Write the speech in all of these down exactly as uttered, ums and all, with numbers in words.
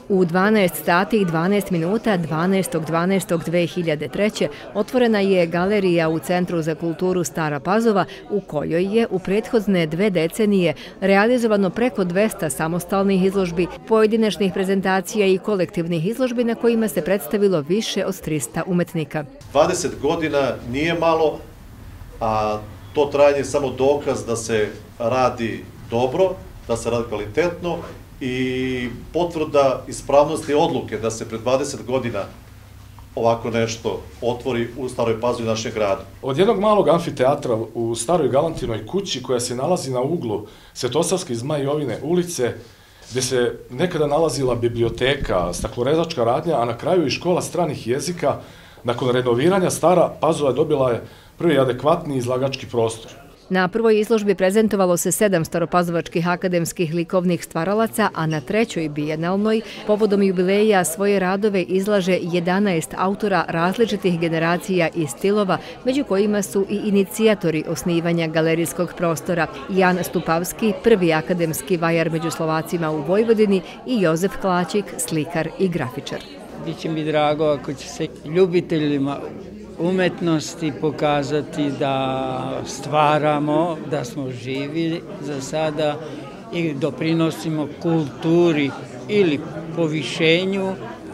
U dvanaest sati i dvanaest minuta dvanaestog dvanaestog dve hiljade treće. otvorena je galerija u Centru za kulturu Stara Pazova u kojoj je u prethodne dve decenije realizovano preko dvesta samostalnih izložbi, pojedinačnih prezentacija i kolektivnih izložbi na kojima se predstavilo više od trista umetnika. dvadeset godina nije malo, a to trajanje je samo dokaz da se radi dobro, da se radi kvalitetno i potvrda ispravnosti odluke da se pred dvadeset godina ovako nešto otvori u Staroj Pazovi našeg grada. Od jednog malog amfiteatra u Staroj Galantinoj kući koja se nalazi na uglu Svetosavske i Zmajovine ulice, gde se nekada nalazila biblioteka, staklorezačka radnja, a na kraju i škola stranih jezika, nakon renoviranja Stara Pazova dobila je prvi adekvatni izlagački prostor. Na prvoj izložbi prezentovalo se sedam staropazovačkih akademskih likovnih stvaralaca, a na trećoj bijenalnoj, povodom jubileja, svoje radove izlaže jedanaest autora različitih generacija i stilova, među kojima su i inicijatori osnivanja galerijskog prostora Jan Stupavski, prvi akademski vajar među Slovacima u Vojvodini, i Jozef Klaćik, slikar i grafičar. Biće mi drago ako će se ljubiteljima umetnosti pokazati da stvaramo, da smo živi za sada i doprinosimo kulturi ili povišenju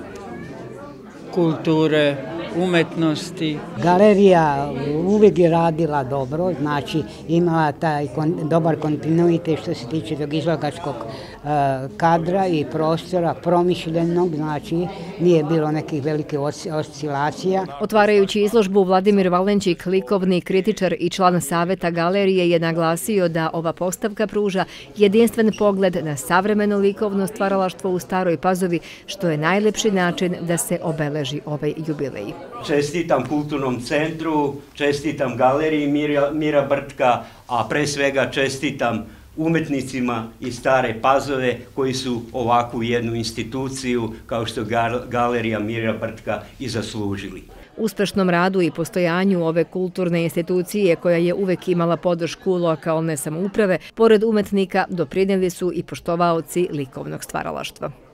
kulture, umetnosti. Galerija uvijek je radila dobro, znači imala taj dobar kontinuitet što se tiče tog izlagačkog kadra i prostora, promišljenog, znači nije bilo nekih velikih oscilacija. Otvarajući izložbu, Vladimir Valenčik, likovni kritičar i član Saveta galerije, je naglasio da ova postavka pruža jedinstven pogled na savremeno likovno stvaralaštvo u Staroj Pazovi, što je najlepši način da se obeleži ovaj jubilej. Čestitam Kulturnom centru, čestitam galeriji Mira, Mira Brtka, a pre svega čestitam umetnicima iz Stare Pazove koji su ovakvu jednu instituciju kao što je galerija Mira Brtka i zaslužili. Uspešnom radu i postojanju ove kulturne institucije, koja je uvek imala podršku lokalne samouprave, pored umetnika doprineli su i poštovaoci likovnog stvaralaštva.